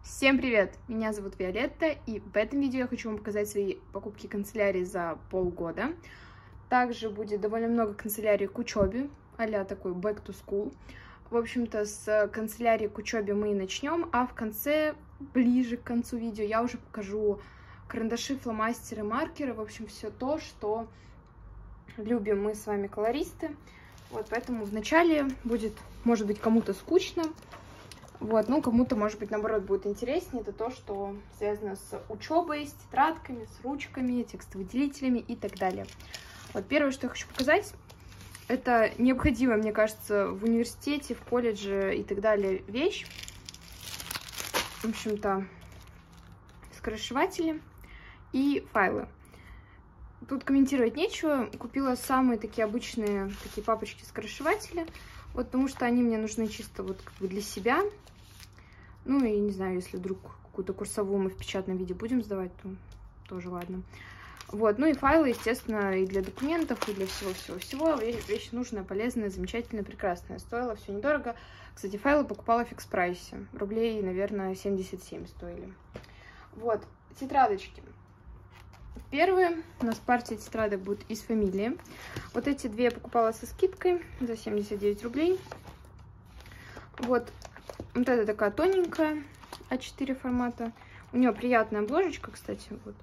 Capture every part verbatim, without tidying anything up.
Всем привет! Меня зовут Виолетта, и в этом видео я хочу вам показать свои покупки канцелярии за полгода. Также будет довольно много канцелярии к учебе, а-ля такой back to school. В общем-то, с канцелярии к учебе мы и начнем, а в конце, ближе к концу видео, я уже покажу карандаши, фломастеры, маркеры, в общем, все то, что любим мы с вами, колористы. Вот, поэтому вначале будет, может быть, кому-то скучно. Вот, ну, кому-то, может быть, наоборот, будет интереснее. Это то, что связано с учебой, с тетрадками, с ручками, текстовыделителями и так далее. Вот, первое, что я хочу показать, это необходимая, мне кажется, в университете, в колледже и так далее вещь. В общем-то, скоросшиватели и файлы. Тут комментировать нечего. Купила самые такие обычные такие папочки-скоросшиватели. Вот, потому что они мне нужны чисто вот как бы для себя. Ну и не знаю, если вдруг какую-то курсовую мы в печатном виде будем сдавать, то тоже ладно. Вот, ну и файлы, естественно, и для документов, и для всего-всего-всего. Вещь нужная, полезная, замечательная, прекрасная. Стоило все недорого. Кстати, файлы покупала в фикс прайсе. Рублей, наверное, семьдесят семь стоили. Вот, тетрадочки. Первые у нас партия тетрадок будет из фамилии. Вот эти две я покупала со скидкой за семьдесят девять рублей. Вот, вот эта такая тоненькая а четыре формата. У нее приятная обложечка, кстати, вот.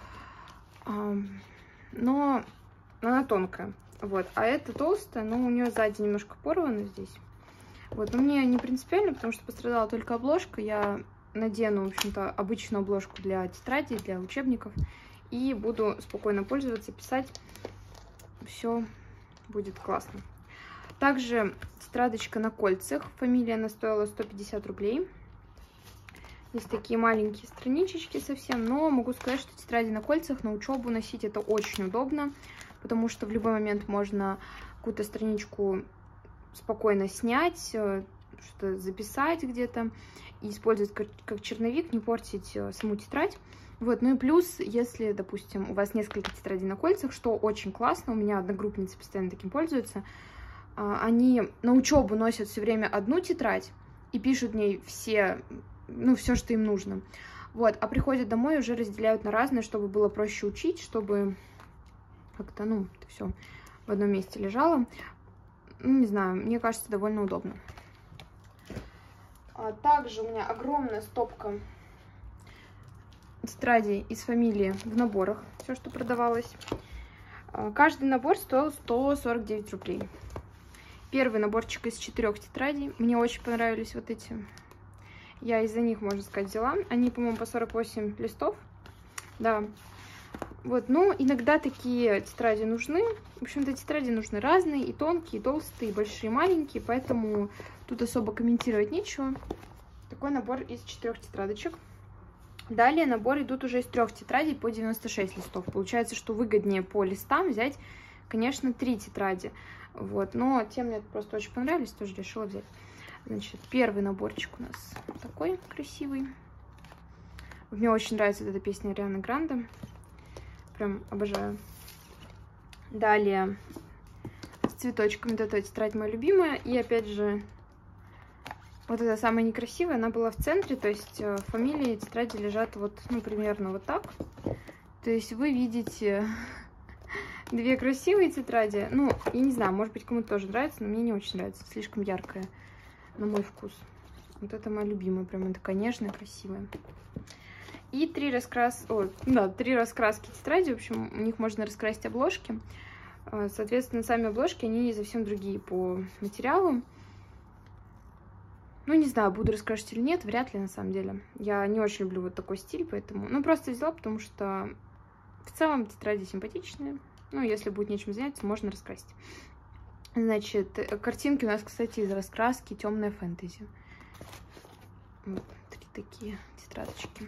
Но она тонкая. Вот, а эта толстая, но у нее сзади немножко порвано здесь. Вот, но мне не принципиально, потому что пострадала только обложка. Я надену, в общем-то, обычную обложку для тетрадей, для учебников. И буду спокойно пользоваться, писать. Все будет классно. Также тетрадочка на кольцах. Фамилия, она стоила сто пятьдесят рублей. Здесь такие маленькие страничечки совсем. Но могу сказать, что тетради на кольцах на учебу носить это очень удобно. Потому что в любой момент можно какую-то страничку спокойно снять, что-то записать где-то. И использовать как, как черновик, не портить саму тетрадь. Вот, ну и плюс, если, допустим, у вас несколько тетрадей на кольцах, что очень классно, у меня одногруппницы постоянно таким пользуются, они на учебу носят все время одну тетрадь и пишут в ней все, ну, все, что им нужно. Вот, а приходят домой и уже разделяют на разные, чтобы было проще учить, чтобы как-то, ну, это все в одном месте лежало. Ну, не знаю, мне кажется, довольно удобно. А также у меня огромная стопка тетрадей из фамилии в наборах, все, что продавалось. Каждый набор стоил сто сорок девять рублей. Первый наборчик из четырех тетрадей. Мне очень понравились вот эти. Я из-за них, можно сказать, взяла. Они, по-моему, по сорок восемь листов. Да. Вот, ну, иногда такие тетради нужны. В общем-то, тетради нужны разные. И тонкие, и толстые, и большие, и маленькие. Поэтому тут особо комментировать нечего. Такой набор из четырех тетрадочек. Далее набор идут уже из трех тетрадей по девяносто шесть листов. Получается, что выгоднее по листам взять, конечно, три тетради. Вот, но те мне просто очень понравились, тоже решила взять. Значит, первый наборчик у нас такой красивый. Мне очень нравится эта песня Арианы Гранде. Прям обожаю. Далее с цветочками. Вот эта тетрадь моя любимая. И опять же, вот эта самая некрасивая, она была в центре, то есть фамилии тетради лежат вот, ну, примерно вот так. То есть вы видите две красивые тетради. Ну, я не знаю, может быть, кому-то тоже нравится, но мне не очень нравится, слишком яркая на мой вкус. Вот это моя любимая, прям она такая нежная, красивая. И три раскрас... О, да, три раскраски тетради, в общем, у них можно раскрасить обложки. Соответственно, сами обложки, они совсем другие по материалу. Ну, не знаю, буду раскрашивать или нет, вряд ли, на самом деле. Я не очень люблю вот такой стиль, поэтому... Ну, просто взяла, потому что в целом тетради симпатичные. Ну, если будет нечем заняться, можно раскрасить. Значит, картинки у нас, кстати, из раскраски темная фэнтези. Вот, три такие тетрадочки.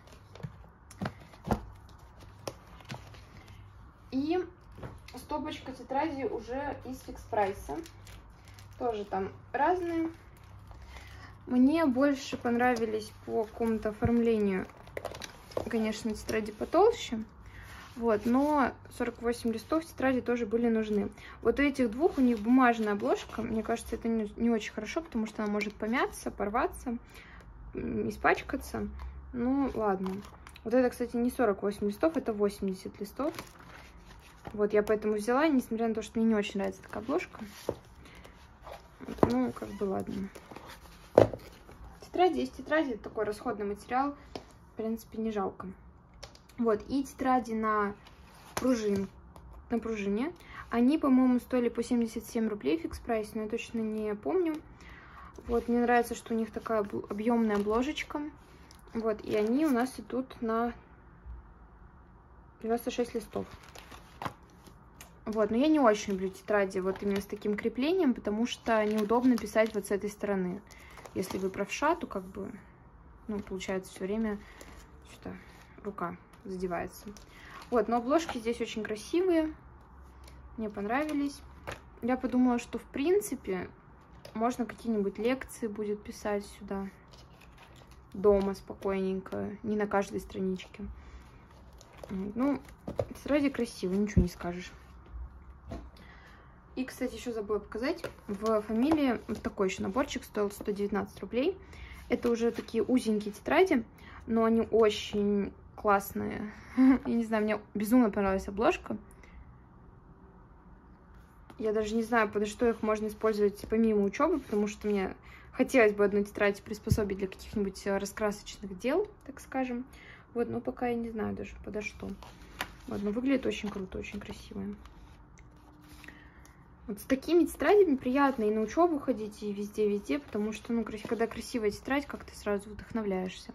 И стопочка тетради уже из фикс прайса. Тоже там разные. Мне больше понравились по какому-то оформлению, конечно, тетради потолще. Вот, но сорок восемь листов тетради тоже были нужны. Вот у этих двух у них бумажная обложка. Мне кажется, это не, не очень хорошо, потому что она может помяться, порваться. испачкаться. Ну, ладно. Вот это, кстати, не сорок восемь листов, это восемьдесят листов. Вот, я поэтому взяла, несмотря на то, что мне не очень нравится такая обложка. Ну, как бы, ладно. Тетради, есть тетради, это такой расходный материал. В принципе, не жалко. Вот, и тетради на, пружин, на пружине. Они, по-моему, стоили по семьдесят семь рублей в фикс прайсе, но я точно не помню. Вот, мне нравится, что у них такая объемная обложечка. Вот, и они у нас идут на девяносто шесть листов. Вот, но я не очень люблю тетради вот именно с таким креплением, потому что неудобно писать вот с этой стороны. Если вы правша, то как бы, ну, получается, все время что-то рука задевается. Вот, но обложки здесь очень красивые. Мне понравились. Я подумала, что, в принципе, можно какие-нибудь лекции будет писать сюда. Дома спокойненько, не на каждой страничке. Ну, тетради красивые, ничего не скажешь. И, кстати, еще забыла показать. В Фамилии вот такой еще наборчик стоил сто девятнадцать рублей. Это уже такие узенькие тетради, но они очень классные. Я не знаю, мне безумно понравилась обложка. Я даже не знаю, под что их можно использовать помимо учебы, потому что мне хотелось бы одну тетрадь приспособить для каких-нибудь раскрасочных дел, так скажем. Вот, но пока я не знаю даже подо что. Вот, но выглядит очень круто, очень красиво. Вот с такими тетрадями приятно и на учебу ходить, и везде-везде, потому что, ну, когда красивая тетрадь, как ты сразу вдохновляешься.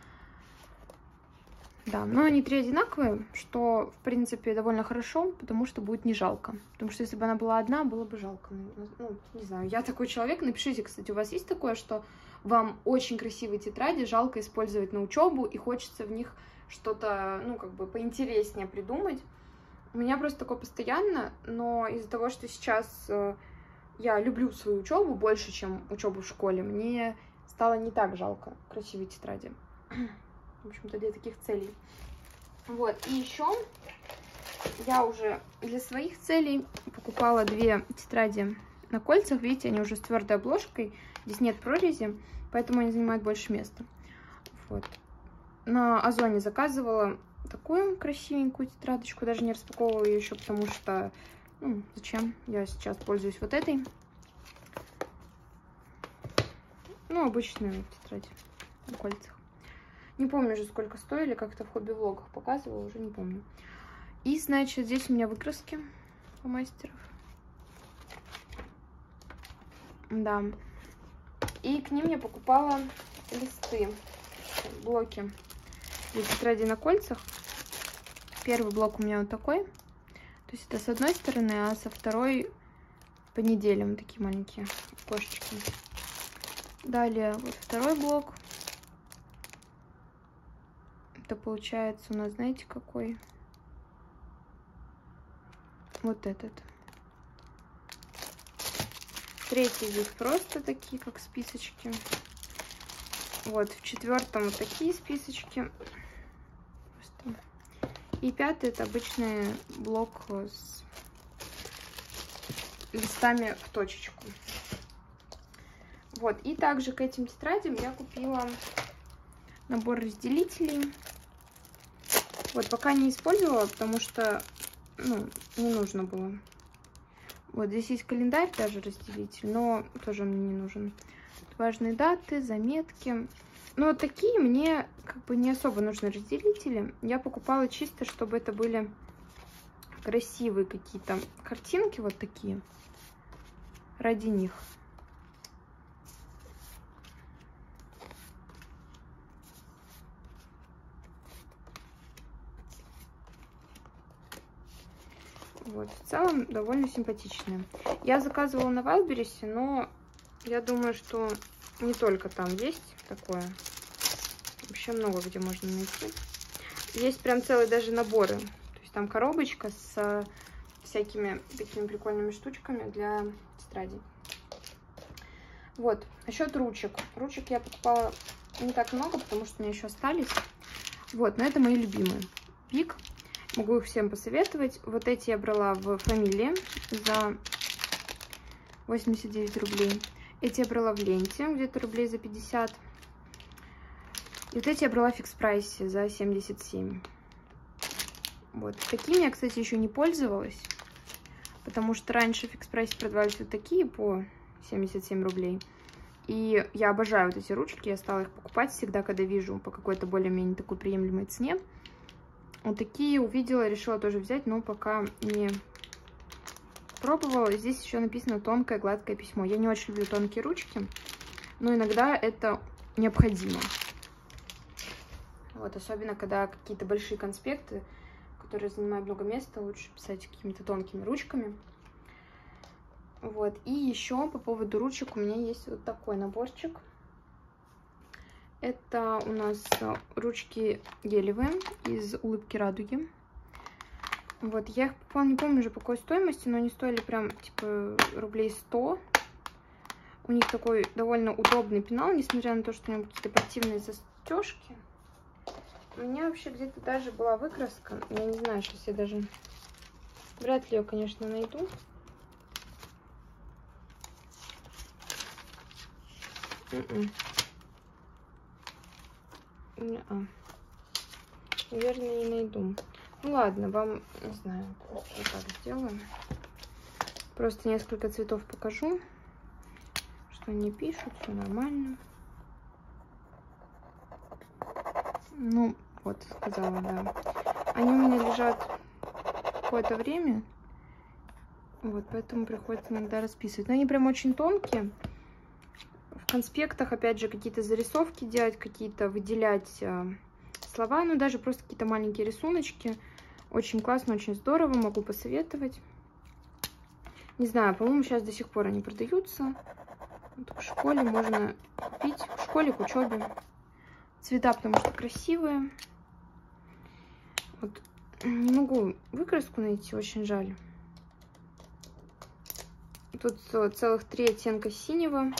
Да, но они три одинаковые, что, в принципе, довольно хорошо, потому что будет не жалко. Потому что если бы она была одна, было бы жалко. Ну, не знаю, я такой человек. Напишите, кстати, у вас есть такое, что вам очень красивые тетради жалко использовать на учебу, и хочется в них что-то, ну, как бы поинтереснее придумать. У меня просто такое постоянно, но из-за того, что сейчас э, я люблю свою учебу больше, чем учебу в школе, мне стало не так жалко красивые тетради. В общем-то, для таких целей. Вот, и еще я уже для своих целей покупала две тетради на кольцах. Видите, они уже с твердой обложкой, здесь нет прорези, поэтому они занимают больше места. Вот. На Озоне заказывала такую красивенькую тетрадочку, даже не распаковывала ее еще, потому что, ну, зачем? Я сейчас пользуюсь вот этой. Ну, обычную тетрадь на кольцах. Не помню уже, сколько стоили, как-то в хобби-влогах показывала, уже не помню. И, значит, здесь у меня выкраски фломастеров. Да. И к ним я покупала листы, блоки для тетради на кольцах. Первый блок у меня вот такой. То есть это с одной стороны, а со второй по неделям такие маленькие кошечки. Далее вот второй блок. Это получается у нас, знаете, какой? Вот этот. Третий здесь просто такие, как списочки. Вот, в четвертом вот такие списочки. Просто. И пятый это обычный блок с листами в точечку. Вот, и также к этим тетрадям я купила набор разделителей. Вот, пока не использовала, потому что, ну, не нужно было. Вот, здесь есть календарь, даже разделитель, но тоже он мне не нужен. Тут важные даты, заметки. Но вот такие мне как бы не особо нужны разделители. Я покупала чисто, чтобы это были красивые какие-то картинки, вот такие, ради них. Вот, в целом довольно симпатичные. Я заказывала на Вайлдберрисе, но я думаю, что не только там есть такое. Вообще много где можно найти. Есть прям целые даже наборы. То есть там коробочка с всякими такими прикольными штучками для тетрадей. Вот, насчет ручек. Ручек я покупала не так много, потому что у меня еще остались. Вот, но это мои любимые. Пик. Могу их всем посоветовать. Вот эти я брала в Фамилии за восемьдесят девять рублей. Эти я брала в Ленте, где-то рублей за пятьдесят. И вот эти я брала в фикс прайсе за семьдесят семь. Вот. Такими я, кстати, еще не пользовалась. Потому что раньше в фикс прайсе продавались вот такие по семьдесят семь рублей. И я обожаю вот эти ручки. Я стала их покупать всегда, когда вижу по какой-то более-менее такой приемлемой цене. Вот такие увидела, решила тоже взять, но пока не пробовала. Здесь еще написано тонкое гладкое письмо. Я не очень люблю тонкие ручки, но иногда это необходимо. Вот, особенно когда какие-то большие конспекты, которые занимают много места, лучше писать какими-то тонкими ручками. Вот, и еще по поводу ручек у меня есть вот такой наборчик. Это у нас ручки гелевые из улыбки радуги. Вот, я их не помню уже по какой стоимости, но они стоили прям, типа, рублей сто. У них такой довольно удобный пенал, несмотря на то, что у него какие-то противные застежки. У меня вообще где-то даже была выкраска. Я не знаю, сейчас я даже... Вряд ли ее, конечно, найду. Mm-mm. Не-а. Наверное, не найду. Ну ладно, вам, не знаю, вот так сделаем. Просто несколько цветов покажу, что они пишут, все нормально. Ну, вот, сказала, да. Они у меня лежат какое-то время. Вот, поэтому приходится иногда расписывать. Но они прям очень тонкие. В конспектах, опять же, какие-то зарисовки делать, какие-то выделять э, слова. Ну, даже просто какие-то маленькие рисуночки. Очень классно, очень здорово. Могу посоветовать. Не знаю, по-моему, сейчас до сих пор они продаются. Вот в школе можно купить. В школе, к учебе. Цвета, потому что красивые. Вот. Не могу выкраску найти, очень жаль. Тут целых три оттенка синего.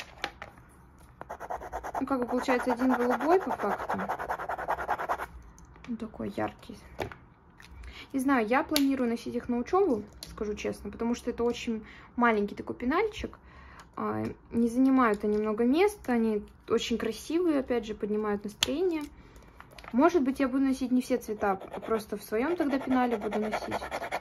Ну, как бы получается один голубой по факту. Он такой яркий. Не знаю, я планирую носить их на учебу, скажу честно, потому что это очень маленький такой пенальчик. Не занимают они много места, они очень красивые, опять же, поднимают настроение. Может быть, я буду носить не все цвета, а просто в своем тогда пенале буду носить.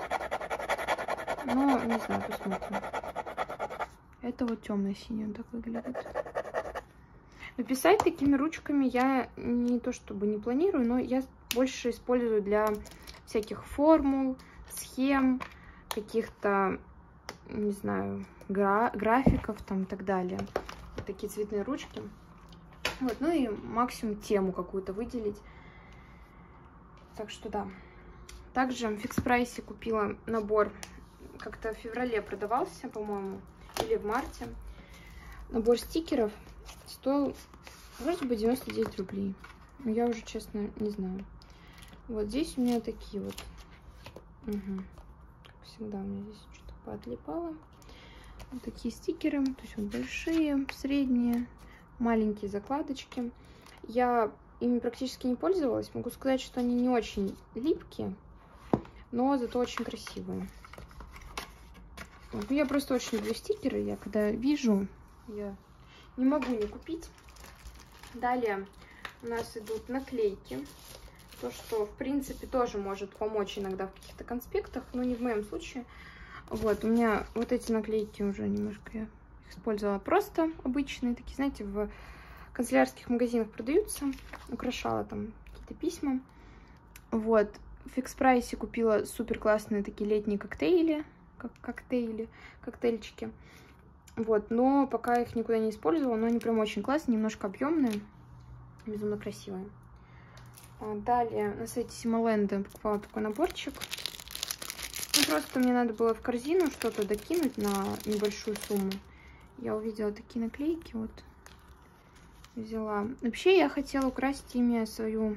Но, не знаю, посмотрим. Это вот темно-синий, он так выглядит. Но писать такими ручками я не то чтобы не планирую, но я больше использую для всяких формул, схем, каких-то, не знаю, гра графиков там и так далее. Вот такие цветные ручки. Вот, ну и максимум тему какую-то выделить. Так что да. Также в фикс прайсе купила набор, как-то в феврале продавался, по-моему, или в марте. Набор стикеров стоил вроде бы девяносто девять рублей. Но я уже, честно, не знаю. Вот здесь у меня такие вот. Угу. Как всегда, у меня здесь что-то поотлипало. Вот такие стикеры. То есть вот большие, средние, маленькие закладочки. Я ими практически не пользовалась. Могу сказать, что они не очень липкие, но зато очень красивые. Вот. Я просто очень люблю стикеры. Я когда вижу, я не могу не купить. Далее у нас идут наклейки. То, что, в принципе, тоже может помочь иногда в каких-то конспектах, но не в моем случае. Вот, у меня вот эти наклейки уже немножко я их использовала просто обычные, такие, знаете, в канцелярских магазинах продаются. Украшала там какие-то письма. Вот, в фикс прайсе купила супер классные такие летние коктейли, как коктейли, коктейльчики. Вот, но пока их никуда не использовала, но они прям очень классные, немножко объемные, безумно красивые. Далее на сайте Симоленда покупала такой наборчик. Ну, просто мне надо было в корзину что-то докинуть на небольшую сумму. Я увидела такие наклейки, вот взяла. Вообще я хотела украсить ими свою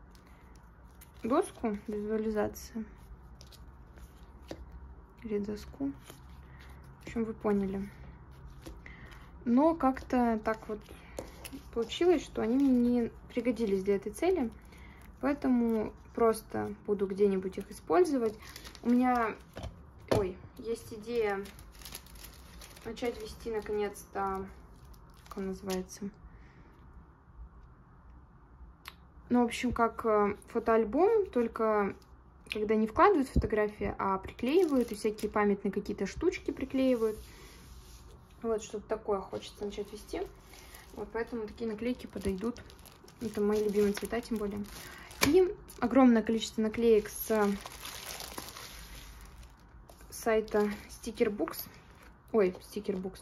доску визуализации. Или доску. В общем, вы поняли. Но как-то так вот получилось, что они мне не пригодились для этой цели. Поэтому просто буду где-нибудь их использовать. У меня, ой, есть идея начать вести наконец-то, как он называется, Ну, в общем, как фотоальбом, только когда не вкладывают фотографии, а приклеивают, и всякие памятные какие-то штучки приклеивают. Вот, что-то такое хочется начать вести. Вот, поэтому такие наклейки подойдут. Это мои любимые цвета, тем более. И огромное количество наклеек с сайта Stickerbooks. Ой, Stickerbooks.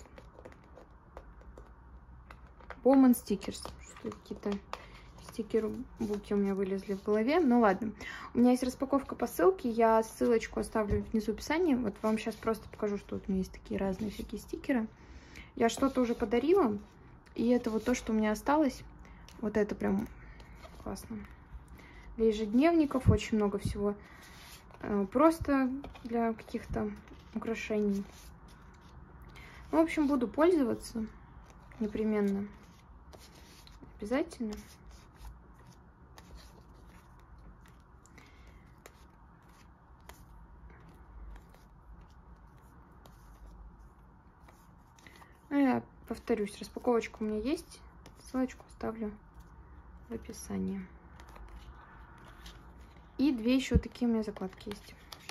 Bowman Stickers. Что какие-то стикербуки у меня вылезли в голове. Ну ладно. У меня есть распаковка посылки. Я ссылочку оставлю внизу в описании. Вот вам сейчас просто покажу, что вот у меня есть такие разные всякие стикеры. Я что-то уже подарила. И это вот то, что у меня осталось. Вот это прям классно. Для ежедневников очень много всего. Просто для каких-то украшений. Ну, в общем, буду пользоваться непременно. Обязательно. Ну, я повторюсь, распаковочка у меня есть. Ссылочку оставлю в описании. И две еще такие у меня закладки есть.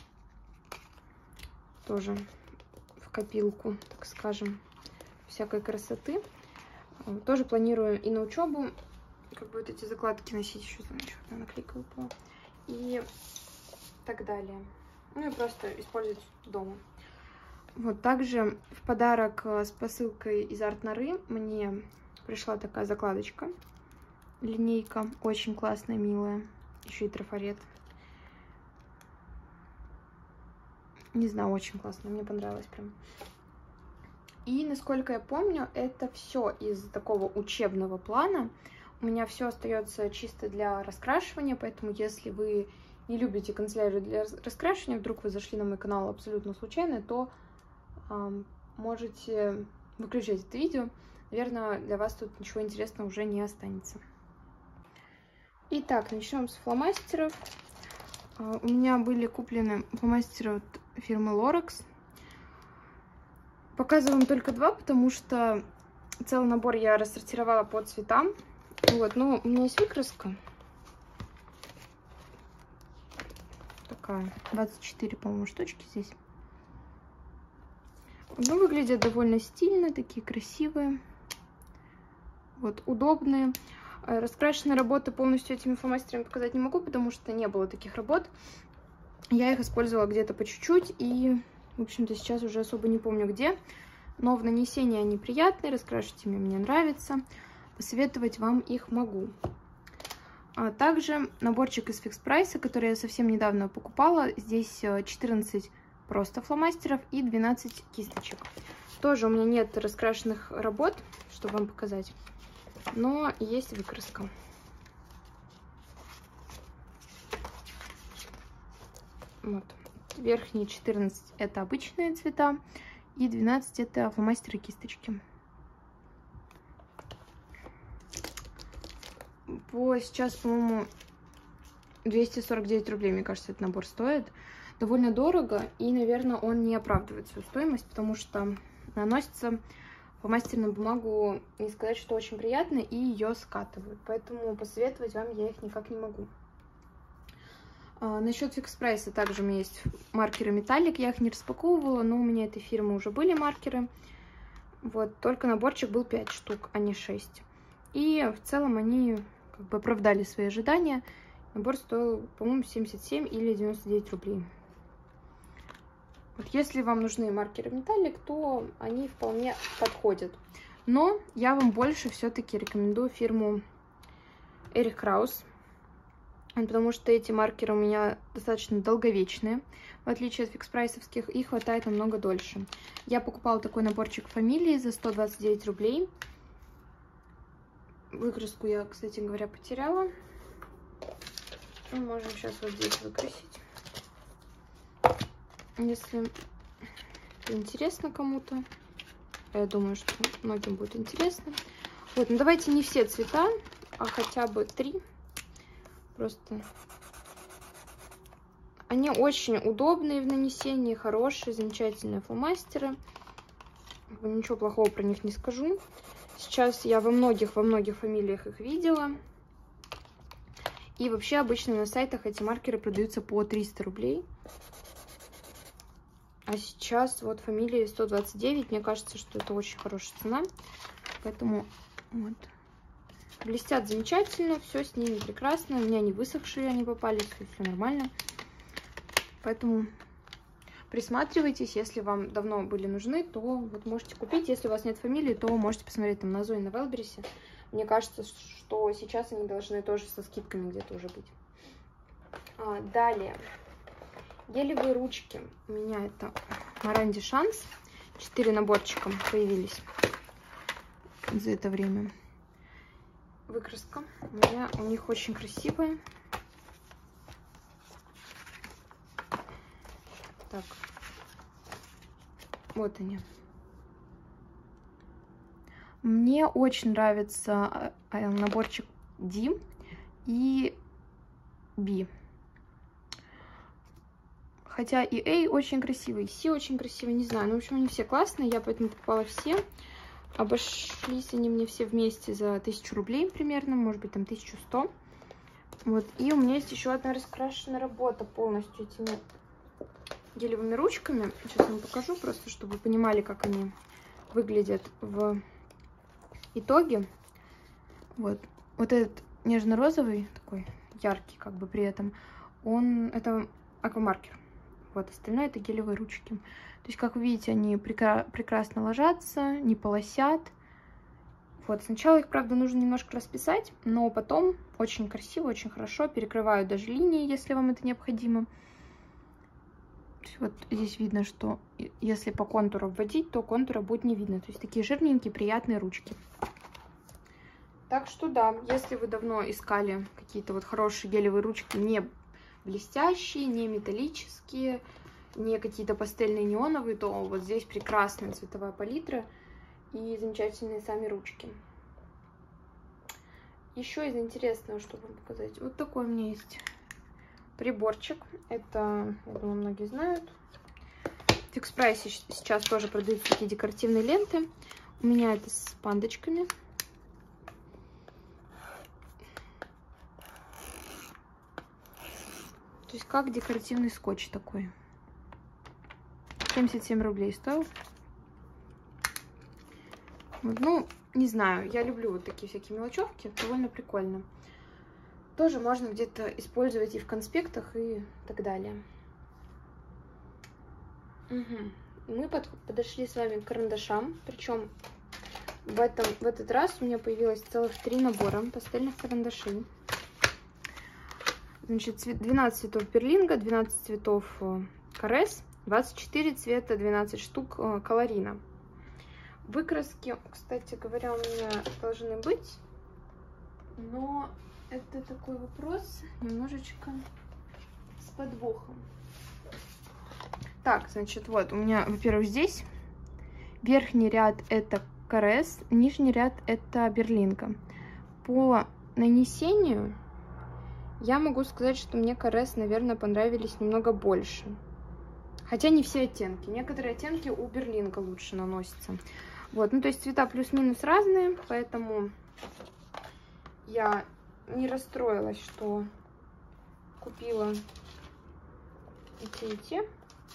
Тоже в копилку, так скажем, всякой красоты. Тоже планирую и на учебу, как бы вот эти закладки носить. Еще там еще одна наклейка выпала. И так далее. Ну и просто использовать дома. Вот, также в подарок с посылкой из Арт-Норы мне пришла такая закладочка. Линейка. Очень классная, милая. Еще и трафарет. Не знаю, очень классно. Мне понравилось прям. И, насколько я помню, это все из такого учебного плана. У меня все остается чисто для раскрашивания, поэтому если вы не любите канцелярию для раскрашивания, вдруг вы зашли на мой канал абсолютно случайно, то э, можете выключать это видео. Наверное, для вас тут ничего интересного уже не останется. Итак, начнем с фломастеров. Uh, у меня были куплены фломастеры от фирмы Lorax. Показываю вам только два, потому что целый набор я рассортировала по цветам. Вот, но у меня есть выкраска. Такая, двадцать четыре, по-моему, штучки здесь. Ну, выглядят довольно стильно, такие красивые. Вот, удобные. Раскрашенные работы полностью этими фломастерами показать не могу, потому что не было таких работ. Я их использовала где-то по чуть-чуть и, в общем-то, сейчас уже особо не помню где. Но в нанесении они приятные, раскрашивать ими мне нравится. Посоветовать вам их могу. А также наборчик из Fix Price, который я совсем недавно покупала. Здесь четырнадцать просто фломастеров и двенадцать кисточек. Тоже у меня нет раскрашенных работ, чтобы вам показать. Но есть выкраска. Вот. Верхние четырнадцать это обычные цвета. И двенадцать это фломастеры кисточки. По сейчас, по-моему, двести сорок девять рублей, мне кажется, этот набор стоит. Довольно дорого. И, наверное, он не оправдывает свою стоимость, потому что наносится фломастерную бумагу, не сказать, что очень приятно, и ее скатывают. Поэтому посоветовать вам я их никак не могу. А, насчет Fix Price также у меня есть маркеры металлик. Я их не распаковывала, но у меня этой фирмы уже были маркеры. Вот, только наборчик был пять штук, а не шесть. И в целом они как бы оправдали свои ожидания. Набор стоил, по-моему, семьдесят семь или девяносто девять рублей. Вот если вам нужны маркеры металлик, то они вполне подходят. Но я вам больше все-таки рекомендую фирму Эрих Краус, потому что эти маркеры у меня достаточно долговечные, в отличие от фикс-прайсовских, и хватает намного дольше. Я покупала такой наборчик фамилии за сто двадцать девять рублей. Выкраску я, кстати говоря, потеряла. Мы можем сейчас вот здесь выкрасить. Если это интересно кому-то, я думаю, что многим будет интересно. Вот, ну давайте не все цвета, а хотя бы три. Просто они очень удобные в нанесении, хорошие, замечательные фломастеры. Ничего плохого про них не скажу. Сейчас я во многих, во многих фамилиях их видела. И вообще обычно на сайтах эти маркеры продаются по триста рублей. А сейчас вот фамилии сто двадцать девять. Мне кажется, что это очень хорошая цена. Поэтому вот. Блестят замечательно, все с ними прекрасно. У меня не высохшие они попались, все нормально. Поэтому присматривайтесь, если вам давно были нужны, то вот можете купить. Если у вас нет фамилии, то можете посмотреть там на Озоне, на Вайлдберрисе. Мне кажется, что сейчас они должны тоже со скидками где-то уже быть. А, далее. Гелевые ручки. У меня это Маранди Шанс. Четыре наборчика появились за это время. Выкраска. У меня у них очень красивая. Так. Вот они. Мне очень нравится наборчик D и B. Хотя и A очень красивый, и C очень красивый, не знаю. Ну, в общем, они все классные, я поэтому покупала все. Обошлись они мне все вместе за тысячу рублей примерно, может быть, там тысячу сто. Вот, и у меня есть еще одна раскрашенная работа полностью этими гелевыми ручками. Сейчас я вам покажу, просто чтобы вы понимали, как они выглядят в итоге. Вот, вот этот нежно-розовый, такой яркий, как бы при этом, он, это аквамаркер. Вот, остальное это гелевые ручки. То есть, как вы видите, они прекра прекрасно ложатся, не полосят. Вот, сначала их, правда, нужно немножко расписать, но потом очень красиво, очень хорошо перекрывают даже линии, если вам это необходимо. Вот здесь видно, что если по контуру вводить, то контура будет не видно. То есть такие жирненькие, приятные ручки. Так что да, если вы давно искали какие-то вот хорошие гелевые ручки, не блестящие, не металлические, не какие-то пастельные неоновые, то вот здесь прекрасная цветовая палитра и замечательные сами ручки. Еще из интересного, что вам показать, вот такой у меня есть приборчик. Это, я думаю, многие знают. В Фикс Прайсе сейчас тоже продаются такие декоративные ленты. У меня это с пандочками. То есть как декоративный скотч такой. семьдесят семь рублей стоил. Вот, ну, не знаю, я люблю вот такие всякие мелочевки. Довольно прикольно. Тоже можно где-то использовать и в конспектах, и так далее. Угу. Мы под, подошли с вами к карандашам. Причем в, этом, в этот раз у меня появилось целых три набора пастельных карандашей. Значит, двенадцать цветов перлинга, двенадцать цветов карес, двадцать четыре цвета, двенадцать штук колорина. Выкраски, кстати говоря, у меня должны быть, но это такой вопрос немножечко с подвохом. Так, значит, вот у меня, во-первых, здесь верхний ряд это карес, нижний ряд это берлинга. По нанесению я могу сказать, что мне карес, наверное, понравились немного больше. Хотя не все оттенки. Некоторые оттенки у берлинга лучше наносятся. Вот, ну то есть цвета плюс-минус разные, поэтому я не расстроилась, что купила и те, и те.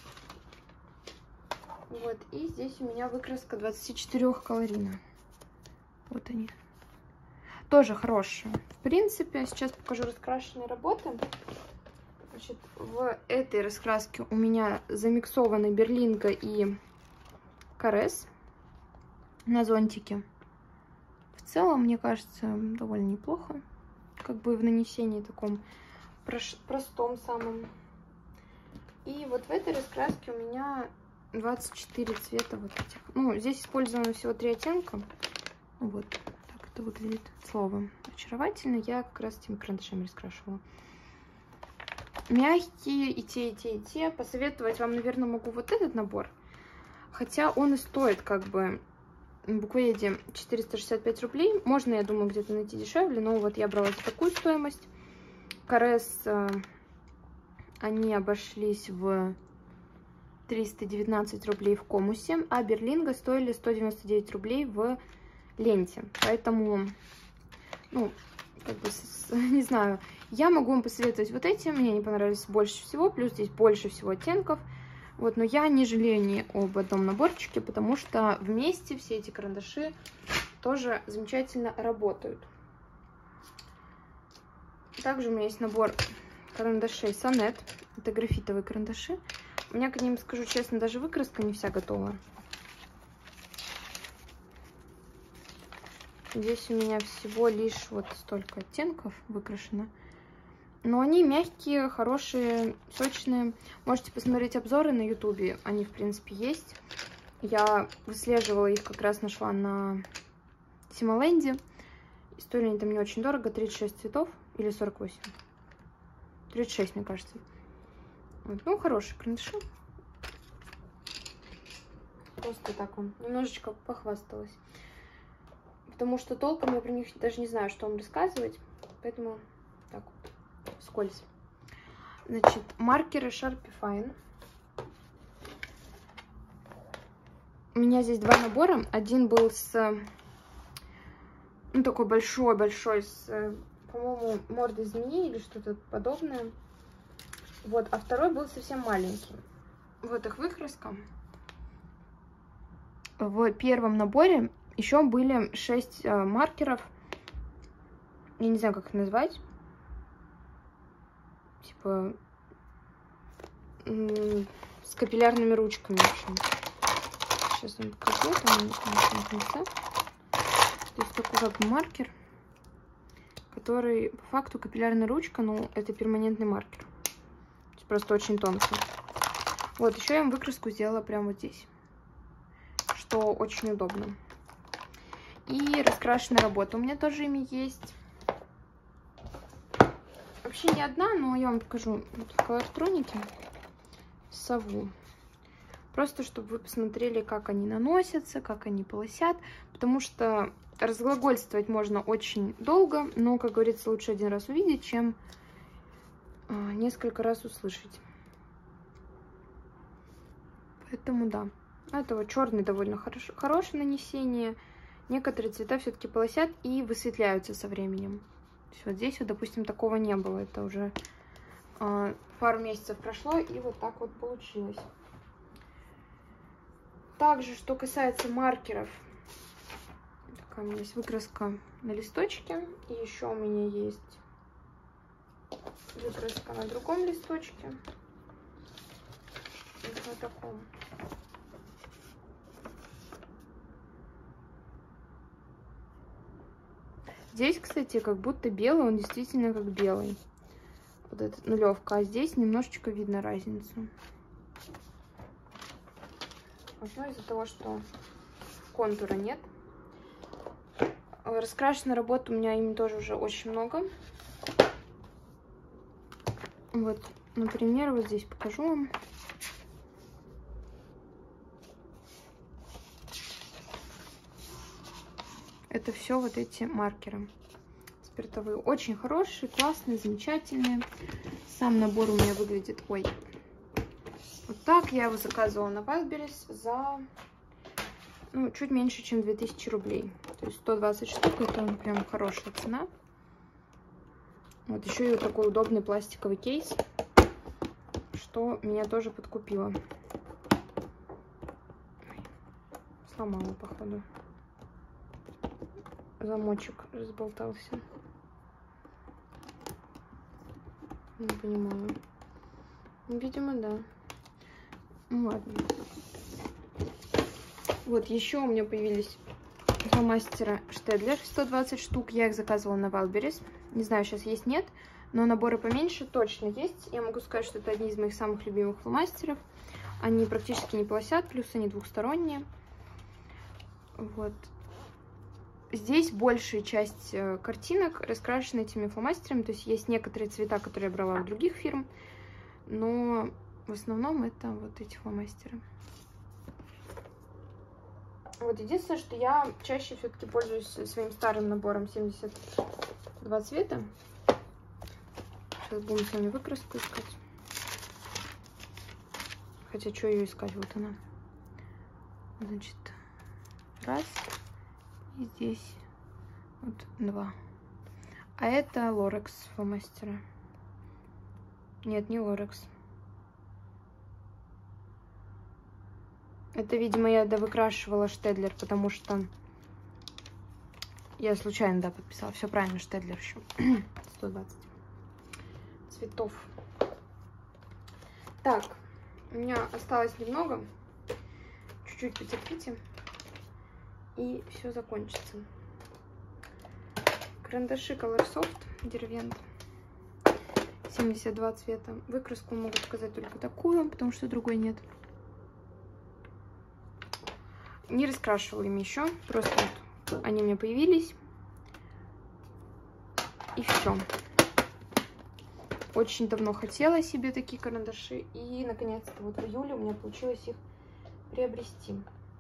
Вот, и здесь у меня выкраска двадцать четыре колорина. Вот они. Тоже хорошие. В принципе, сейчас покажу раскрашенные работы. Значит, в этой раскраске у меня замиксованы берлинга и карес на зонтике. В целом, мне кажется, довольно неплохо. Как бы в нанесении таком простом самом. И вот в этой раскраске у меня двадцать четыре цвета вот этих. Ну, здесь использовано всего три оттенка. Вот. Это выглядит словом очаровательно. Я как раз этими карандашами раскрашивала. Мягкие и те, и те, и те. Посоветовать вам, наверное, могу вот этот набор. Хотя он и стоит как бы в буквоеде четыреста шестьдесят пять рублей. Можно, я думаю, где-то найти дешевле. Но вот я брала за такую стоимость. Карес они обошлись в триста девятнадцать рублей в Комусе. А берлинга стоили сто девяносто девять рублей в ленте. Поэтому, ну, как бы, не знаю, Я могу вам посоветовать вот эти, мне они понравились больше всего, плюс здесь больше всего оттенков. Вот, но я не жалею ни об одном наборчике, потому что вместе все эти карандаши тоже замечательно работают. Также у меня есть набор карандашей Сонет. Это графитовые карандаши. У меня к ним, скажу честно, даже выкраска не вся готова. Здесь у меня всего лишь вот столько оттенков выкрашено. Но они мягкие, хорошие, сочные. Можете посмотреть обзоры на ютубе. Они, в принципе, есть. Я выслеживала их, как раз нашла на Симоленде. Стоили они там не очень дорого. тридцать шесть цветов или сорок восемь. тридцать шесть, мне кажется. Вот. Ну, хорошие карандаши. Просто так он. Немножечко похвасталась. Потому что толком я про них даже не знаю, что вам рассказывать. Поэтому так вот. Скользь. Значит, маркеры Sharpie Fine. У меня здесь два набора. Один был с... Ну, такой большой-большой, с, по-моему, мордой змеи или что-то подобное. Вот, а второй был совсем маленький. Вот их выкраска. В первом наборе еще были шесть э, маркеров. Я не знаю, как их назвать. Типа с капиллярными ручками, в общем. Сейчас вам покажу. Там, на конце. То есть такой как маркер, который по факту капиллярная ручка, но это перманентный маркер. Просто очень тонкий. Вот, еще я вам выкраску сделала прямо вот здесь, что очень удобно. И раскрашенная работа у меня тоже ими есть. Вообще не одна, но я вам покажу вот в колортронике сову. Просто чтобы вы посмотрели, как они наносятся, как они полосят. Потому что разглагольствовать можно очень долго, но, как говорится, лучше один раз увидеть, чем а, несколько раз услышать. Поэтому да. Это вот черный довольно хорош, хорошее нанесение. Некоторые цвета все-таки полосят и высветляются со временем. Вот здесь вот, допустим, такого не было. Это уже э, пару месяцев прошло, и вот так вот получилось. Также, что касается маркеров, такая у меня есть выкраска на листочке. И еще у меня есть выкраска на другом листочке. Вот на таком. Здесь, кстати, как будто белый, он действительно как белый. Вот этот нулевка. А здесь немножечко видно разницу. Ну, из-за того, что контура нет. Раскрашенной работы у меня ими тоже уже очень много. Вот, например, вот здесь покажу вам. Это все вот эти маркеры спиртовые. Очень хорошие, классные, замечательные. Сам набор у меня выглядит... Ой. Вот так. Я его заказывала на Wildberries за ну, чуть меньше, чем две тысячи рублей. То есть сто двадцать штук. Это прям хорошая цена. Вот еще и вот такой удобный пластиковый кейс, что меня тоже подкупило. Сломала, походу. Замочек разболтался. Не понимаю. Видимо, да. Ну ладно. Вот еще у меня появились фломастера Штедлер сто двадцать штук. Я их заказывала на Wildberries. Не знаю, сейчас есть, нет. Но наборы поменьше точно есть. Я могу сказать, что это одни из моих самых любимых фломастеров. Они практически не полосят, плюс они двухсторонние. Вот. Здесь большая часть картинок раскрашена этими фломастерами. То есть есть некоторые цвета, которые я брала у других фирм. Но в основном это вот эти фломастеры. Вот единственное, что я чаще все-таки пользуюсь своим старым набором семьдесят два цвета. Сейчас будем с вами выкраску искать. Хотя, что ее искать? Вот она. Значит, раз. И здесь вот два. А это Лорекс фломастера. Нет, не Лорекс. Это, видимо, я довыкрашивала Штедлер, потому что я случайно, да, подписала. Все правильно, Штедлер еще. сто двадцать цветов. Так, у меня осталось немного. Чуть-чуть потерпите. И все закончится. Карандаши Colorsoft Derwent. семьдесят два цвета. Выкраску могу показать только такую, потому что другой нет. Не раскрашивала ими еще. Просто вот они у меня появились. И все. Очень давно хотела себе такие карандаши. И, наконец-то, вот в июле у меня получилось их приобрести.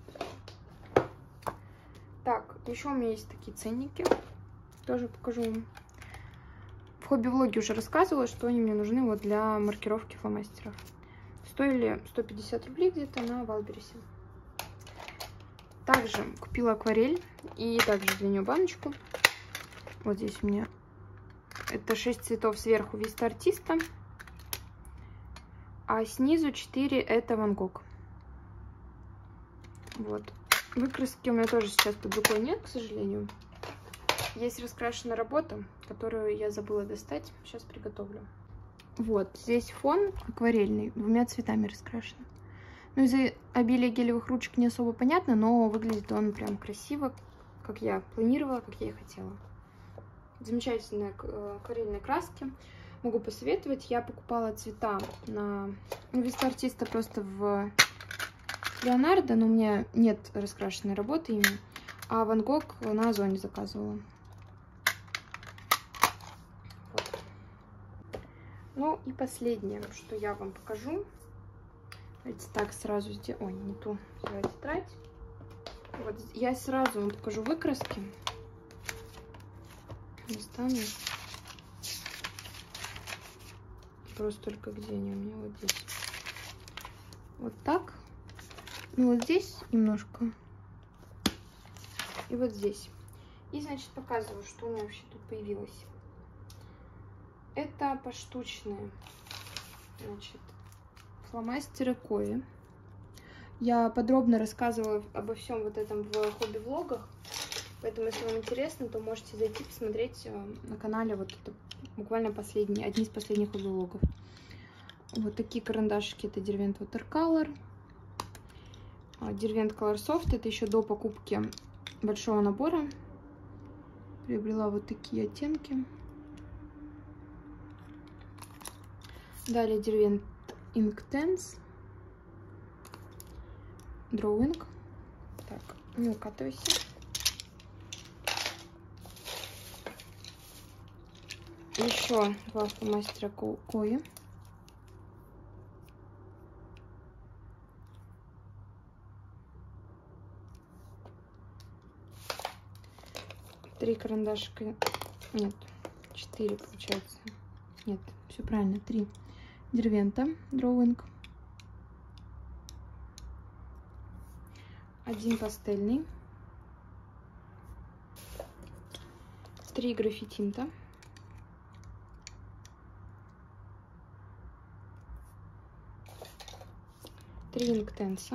Так, еще у меня есть такие ценники. Тоже покажу вам. В хобби-влоге уже рассказывала, что они мне нужны вот для маркировки фломастеров. Стоили сто пятьдесят рублей где-то на Валбересе. Также купила акварель и также для нее баночку. Вот здесь у меня это шесть цветов сверху Виста Артиста, а снизу четыре это Ван Гог. Вот. Выкраски у меня тоже сейчас под рукой нет, к сожалению. Есть раскрашенная работа, которую я забыла достать. Сейчас приготовлю. Вот, здесь фон акварельный, двумя цветами раскрашен. Ну, из-за обилия гелевых ручек не особо понятно, но выглядит он прям красиво, как я планировала, как я и хотела. Замечательные акварельные краски. Могу посоветовать. Я покупала цвета на ну, Виста Артиста просто в Леонардо, но у меня нет раскрашенной работы ими. А Ван Гог на Озоне заказывала. Вот. Ну и последнее, что я вам покажу. Давайте так сразу сделать. Ой, не ту взяла тетрадь. Вот я сразу вам покажу выкраски. Достану. Просто только где они у меня? Вот здесь. Вот так. Ну вот здесь немножко. И вот здесь. И, значит, показываю, что у меня вообще тут появилось. Это поштучные, значит, фломастеры Кои. Я подробно рассказывала обо всем вот этом в хобби-влогах. Поэтому, если вам интересно, то можете зайти посмотреть на канале. Вот это буквально последние, одни из последних хобби-влогов. Вот такие карандашики. Это Derwent Watercolor. Derwent Colorsoft. Это еще до покупки большого набора. Приобрела вот такие оттенки. Далее Derwent Inktense. Drawing. Так, не укатывайся. Еще два фломастера Кои. Три карандашика. Нет, четыре получается. Нет, все правильно, три. Дервента Drawing. Один пастельный. Три граффитинта. Три инктенса.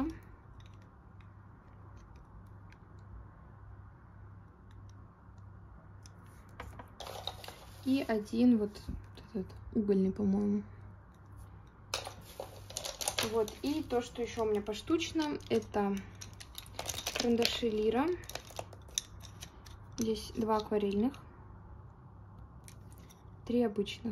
И один вот этот угольный, по-моему. Вот. И то, что еще у меня поштучно, это карандаши Лира. Здесь два акварельных. Три обычных.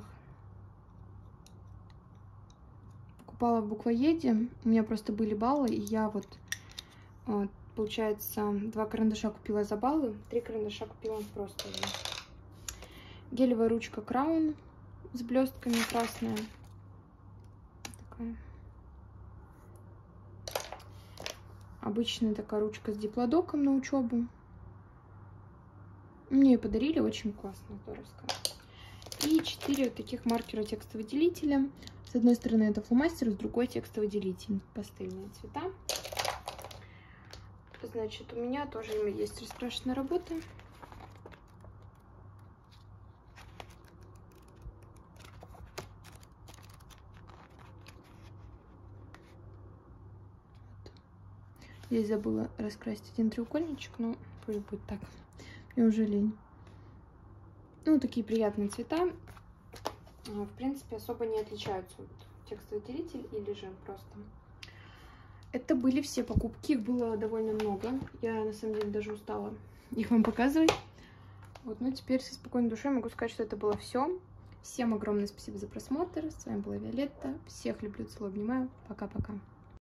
Покупала в Буквоеде. У меня просто были баллы, и я вот, получается, два карандаша купила за баллы, три карандаша купила просто. Гелевая ручка Краун с блестками, красная. Такая. Обычная такая ручка с диплодоком на учебу. Мне ее подарили, очень классно, здоровская. И четыре вот таких маркера текстовыделителя. С одной стороны это фломастер, с другой текстовыделитель. Пастельные цвета. Значит, у меня тоже есть раскрашенная работа. Здесь забыла раскрасить один треугольничек, но пусть будет так. Мне уже лень. Ну, такие приятные цвета. В принципе, особо не отличаются от текстовый делитель или же просто. Это были все покупки, их было довольно много. Я, на самом деле, даже устала их вам показывать. Вот, ну, теперь со спокойной душой могу сказать, что это было все. Всем огромное спасибо за просмотр. С вами была Виолетта. Всех люблю, целую, обнимаю. Пока-пока.